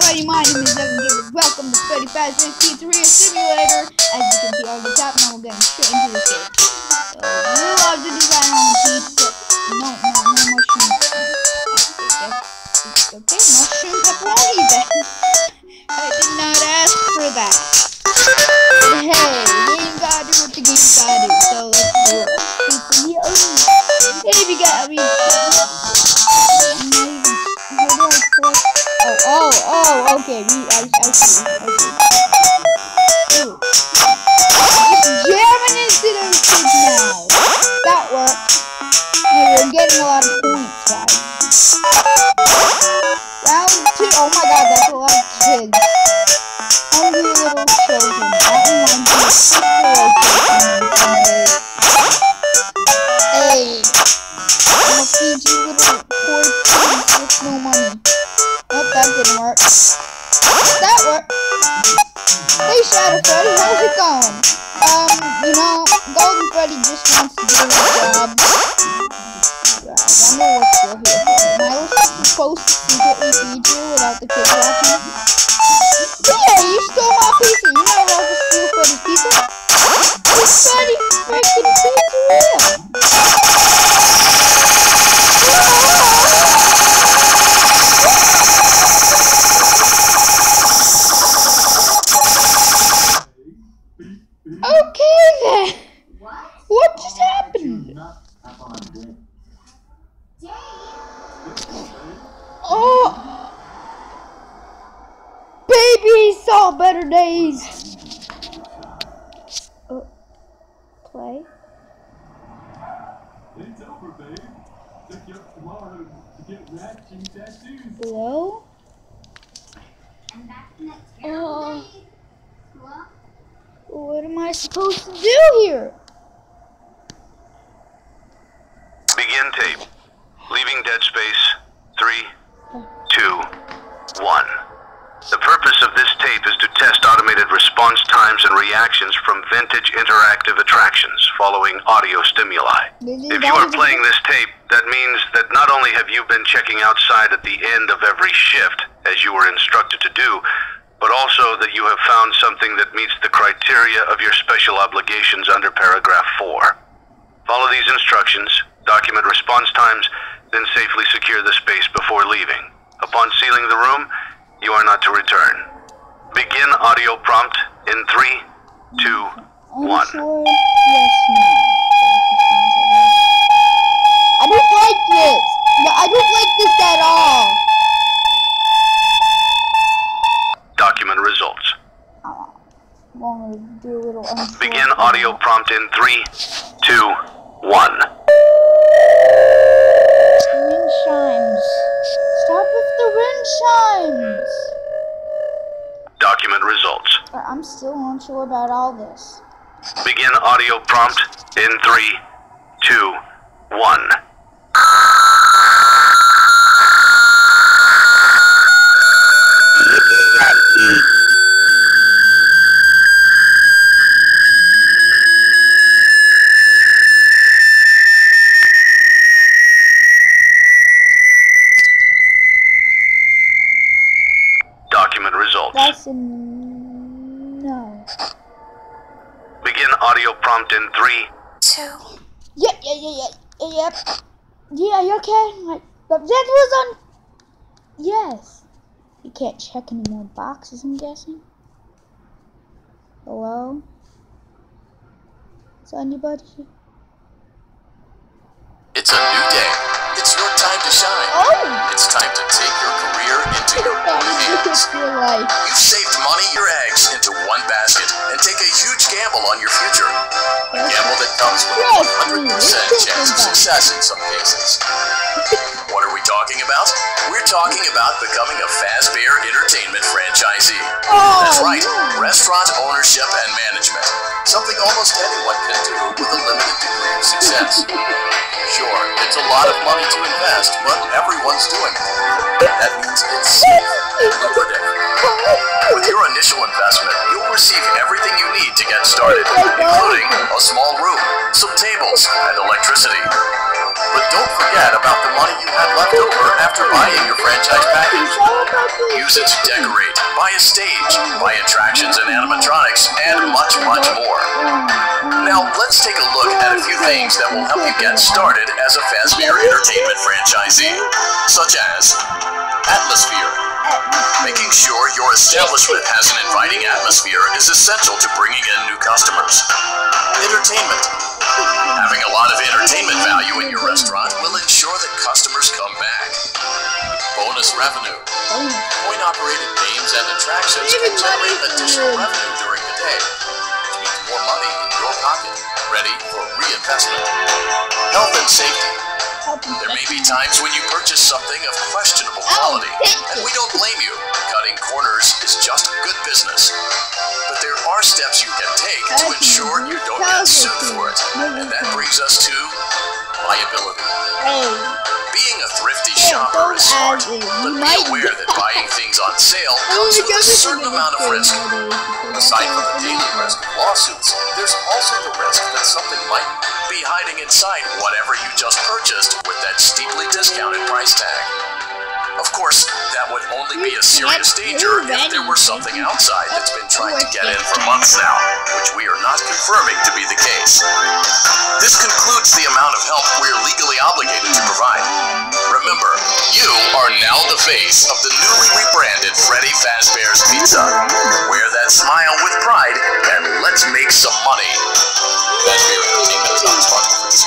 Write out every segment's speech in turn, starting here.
everybody, my name is Evan Givers. Welcome to Freddy Fazbear's Pizzeria Simulator. As you can see on the top, now we're getting straight into the game. So, you love the design on the pizza. No mushroom. Okay, mushroom pepperoni then. I did not ask for that. Hey, game gotta do what the game gotta do. So, let's do it. Pizzeria. Hey, if you got, Oh, okay, I see. Ooh. Just jamming into those kids now. That works. And we're getting a lot of points, guys. Round 2. Oh my god, that's a lot of kids. Hungry little children. That reminds me of Hey. I'm gonna feed you little poor kids with no money. Nope, that didn't work. That worked. Hey, Shadow Freddy, how's it going? You know, Golden Freddy just wants to do his job. Yeah, I wonder what you're here for. Am I supposed to secretly feed you without the kids watching? Yeah, you stole my pizza. You know how to steal Freddy's pizza? It's Freddy freaking Pizzeria. Okay then. What just happened? Oh, baby saw better days. Play. It's over, babe. Took you up tomorrow to get matching tattoos. Hello? What am I supposed to do here? Begin tape. Leaving dead space. 3, 2, 1. The purpose of this tape is to test automated response times and reactions from vintage interactive attractions following audio stimuli. If you are playing this tape, that means that not only have you been checking outside at the end of every shift, as you were instructed to do, but also that you have found something that meets the criteria of your special obligations under paragraph 4. Follow these instructions, document response times, then safely secure the space before leaving. Upon sealing the room, you are not to return. Begin audio prompt in 3, 2, 1. Yes, no. I don't like this. No, I don't like this at all. Document results. Want to do a little Begin audio prompt in 3, 2, 1. Wind chimes. Stop with the wind chimes. Document results. I'm still unsure about all this. Begin audio prompt in 3, 2, 1. Document results. That's a no. Begin audio prompt in 3, 2. Yep. Yeah, you okay? But that was on. Yes. You can't check any more boxes, I'm guessing. Hello? Is anybody here? It's a new day. It's your time to shine. Oh! It's time to take your career into your own hands. You've saved money, your eggs, into one basket and take a huge gamble on your future. A gamble that comes with a 100% chance of success in some cases. What are we talking about? We're talking about becoming a Fazbear Entertainment franchisee. That's right, restaurant ownership and management. Something almost anyone can do with a limited degree of success. Sure, it's a lot of money to invest, but everyone's doing it. That means it's safe and lucrative. With your initial investment, you'll receive everything you need to get started, including a small room, some tables, and electricity. But don't forget about the money you had left over after buying your franchise package. use it to decorate, buy a stage, buy attractions and animatronics, and much, much more. Now, let's take a look at a few things that will help you get started as a Fazbear Entertainment franchisee, such as atmosphere. Making sure your establishment has an inviting atmosphere is essential to bringing in new customers. Entertainment. Having a lot of entertainment value in your restaurant will ensure that customers come back. Bonus revenue. Coin-operated games and attractions can generate additional revenue during the day, which means more money in your pocket, ready for reinvestment. Health and safety. There may be times when you purchase something of questionable quality, and we don't blame you. Cutting corners is just good business. But there are steps you can take to ensure you don't get sued for it, and that brings us to liability. Being a thrifty shopper is smart, but be aware that buying things on sale comes with a certain amount of risk. Aside from the daily risk of lawsuits, there's also the risk that something might be hiding inside whatever you just purchased with that steeply discounted price tag. Of course, that would only be a serious danger if there were something outside that's been trying to get in for months now, which we are not confirming to be the case. This concludes the amount of help we are legally obligated to provide. Remember, you are now the face of the newly rebranded Freddy Fazbear's Pizza. Wear that smile with pride, and let's make some money. Fazbear Entertainment is not responsible for this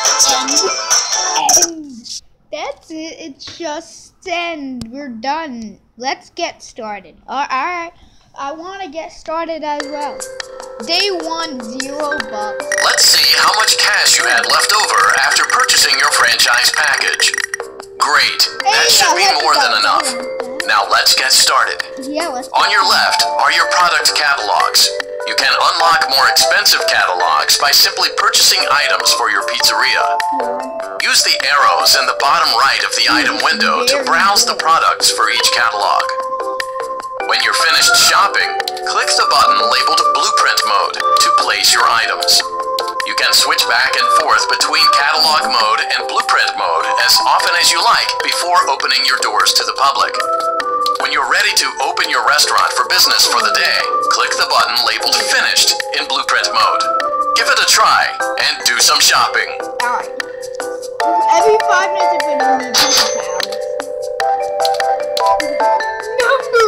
event. That's it. It's just end. We're done. Let's get started. Alright. I want to get started as well. Day 1, $0. Let's see how much cash you had left over after purchasing your franchise package. Great. That should be more than enough. Now let's get started. On your left are your product catalogs. You can unlock more expensive catalogs by simply purchasing items for your pizzeria. Use the arrows in the bottom right of the item window to browse the products for each catalog. When you're finished shopping, click the button labeled Blueprint Mode to place your items. You can switch back and forth between Catalog Mode and Blueprint Mode as often as you like before opening your doors to the public. When you're ready to open your restaurant for business for the day, click the button labeled Finished in Blueprint Mode. Give it a try and do some shopping. Alright. Every 5 minutes if we don't need paper towels. Number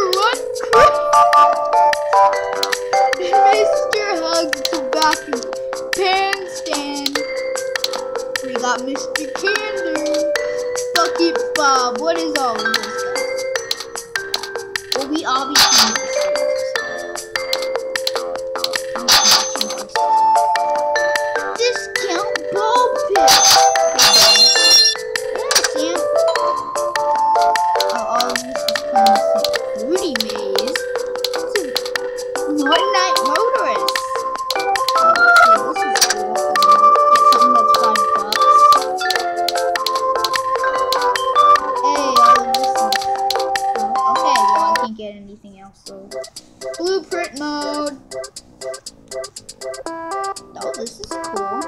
1 Mr. Hugs Tobacco Pan Stand. We got Mr. Candor. Bucket Bob. What is all of this stuff? Well, we obviously need discount ball pit. All of this is coming to Fruity Maze. One Night Motorist. Okay, this is cool. Get something that's $5. Hey, all of this is... Okay, well, I can't get anything else, so... Blueprint Mode. Oh, this is cool.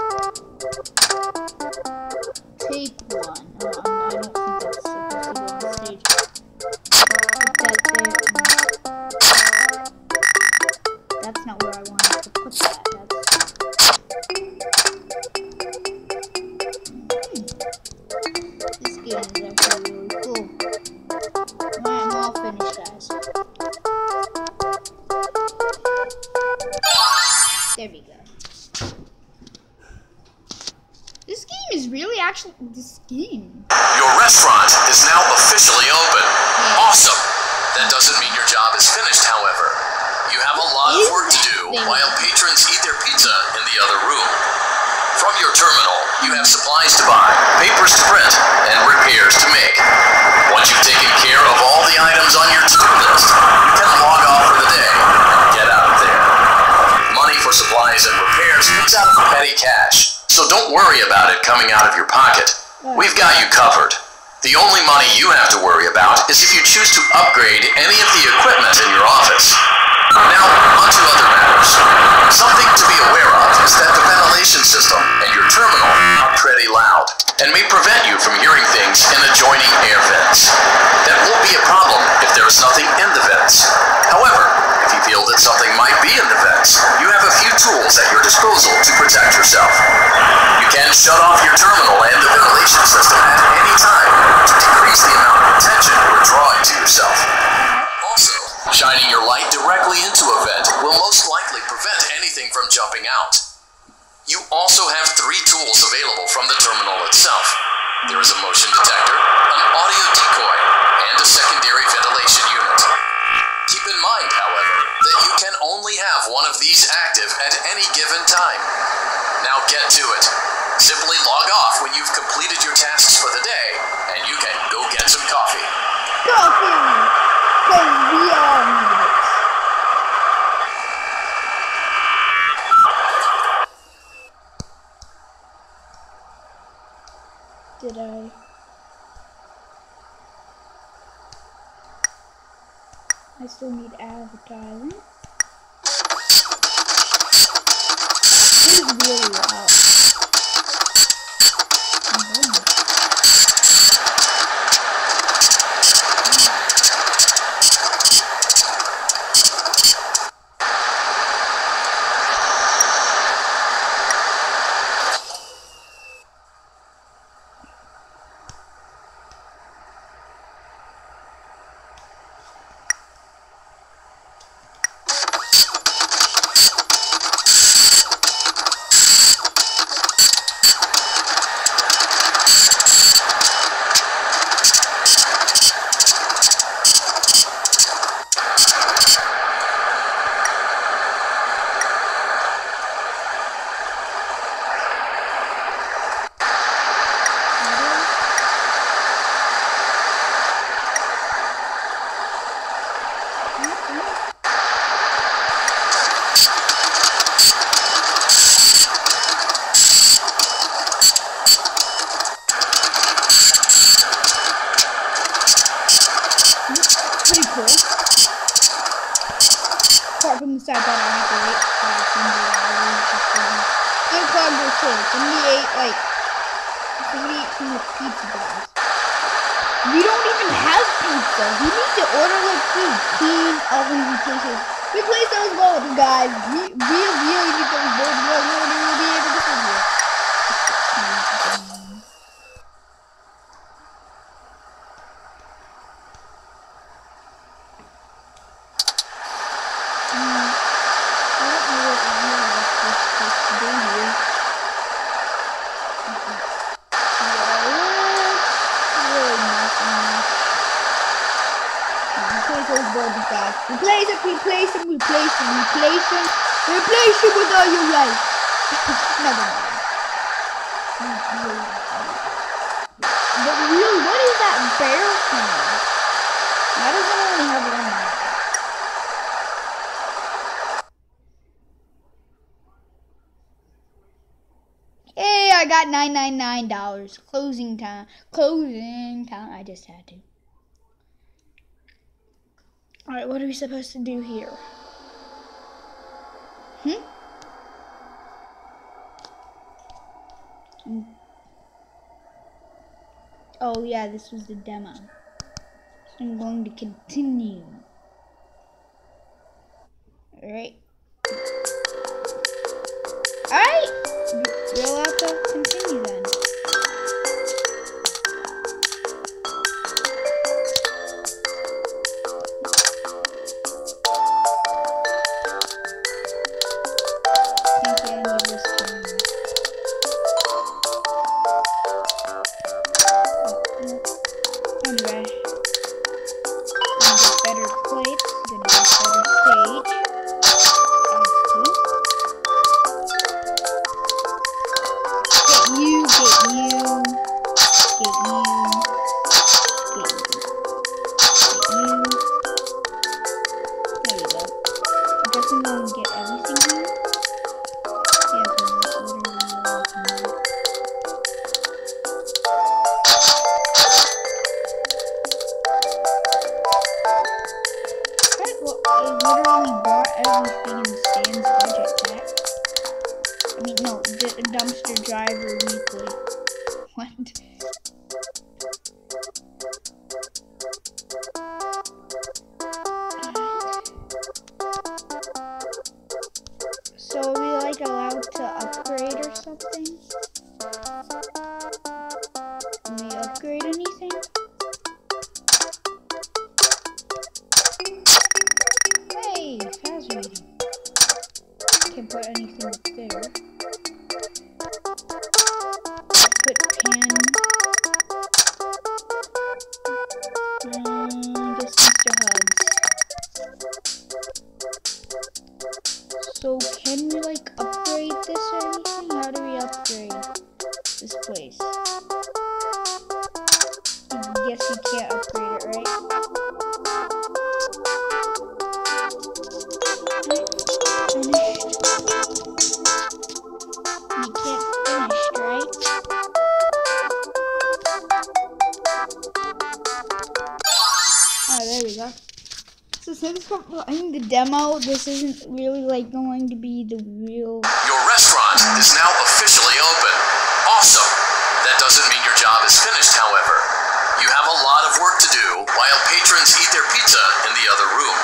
Take 1. I don't think that's supposed to go on stage. Put that there. That's not where I wanted to put that. This game is actually really cool. Alright, I'm all finished, guys. There we go. This game is really actually this game. Your restaurant is now officially open. Awesome! That doesn't mean your job is finished, however. You have a lot of work to do while patrons eat their pizza in the other room. From your terminal, you have supplies to buy, papers to print, and repairs to make. Once you've taken care of all the items on your to-do list, you can log off for the day and get out of there. Money for supplies and repairs comes out of petty cash. So don't worry about it coming out of your pocket. We've got you covered. The only money you have to worry about is if you choose to upgrade any of the equipment in your office. Now, on to other matters. Something to be aware of is that the ventilation system and your terminal are pretty loud and may prevent you from hearing things in adjoining air vents. That won't be a problem if there is nothing yourself. You can shut off your terminal and the ventilation system at any time to decrease the amount of attention you're drawing to yourself. Also, shining your light directly into a vent will most likely prevent anything from jumping out. You also have 3 tools available from the terminal itself. There is a motion detector, an audio decoy, and a secondary ventilation unit. Keep in mind, however, that you can only have one of these active at any given time. Now get to it. Simply log off when you've completed your tasks for the day, and you can go get some coffee. Coffee! Because we all need it. Did I? I still need advertising. This is really loud. Pretty cool. Apart from the fact that I have to wait for $100 just for them. Unclog their souls. Somebody ate too much pizza guys. We don't even have pizza. We need to order like food. Clean ovens and places. Replace those bowls, guys. We really need those bowls. We'll be able to food here. Replace them with all your life. Never mind. But really, what is that bear thing? Why does it only have one eye? Hey, I got $999. Closing time. I just had to. Alright, what are we supposed to do here? Oh yeah, this was the demo. So I'm going to continue. Alright. Alright! We'll have to continue then. Dumpster driver weekly. What? So are we like allowed to upgrade or something? can't put anything up there. Put pan. I guess Mr. Hugs. So can we like upgrade this or anything? How do we upgrade this place? I guess you can't upgrade it, right? Finished. You can't finish, right? Oh, there we go. So since we're playing the demo, this isn't really like going to be the real... Your restaurant is now officially open. Awesome! That doesn't mean your job is finished, however. You have a lot of work to do while patrons eat their pizza in the other room.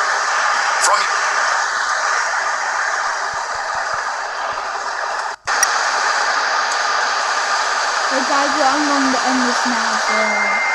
Hey guys, I'm going to end this now for...